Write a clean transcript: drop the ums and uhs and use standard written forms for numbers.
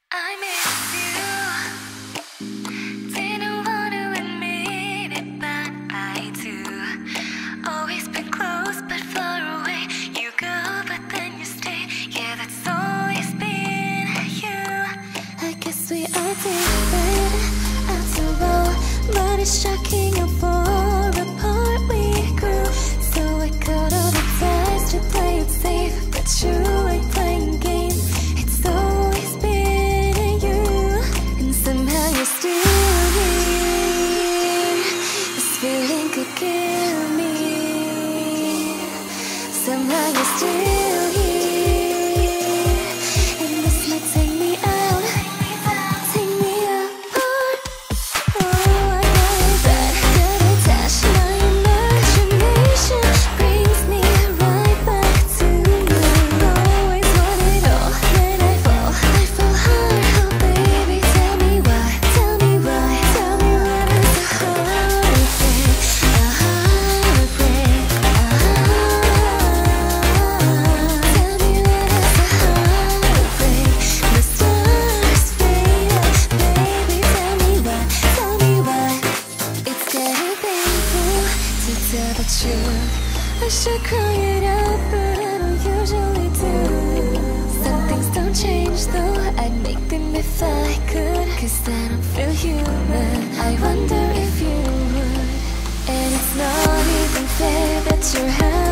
I miss you. Didn't want to admit it, but I do. Always been close, but far away. You go, but then you stay. Yeah, that's always been you. I guess we are different after all, but it's shocking how far apart we grew. So I cut all the ties to play it safe, but you ain't playing games. It's always been you, and somehow you're still here. This feeling could kill me. Somehow you're still here, and this might take me out, take me apart. Oh, I got that, got attached. My imagination brings me right back to you. Always want it all, then I fall hard. Oh baby, tell me why, tell me why, tell me why there's a heartbreak, a heartbreak, a Tell me why there's a heartbreak. The stars fade out, baby, tell me why, tell me why. It's getting painful to tell the truth. I should cry it out, but I don't usually do. Some things don't change though, I'd make them if I could, 'cause I don't feel human. I wonder if you would. And it's not even fair that you're happy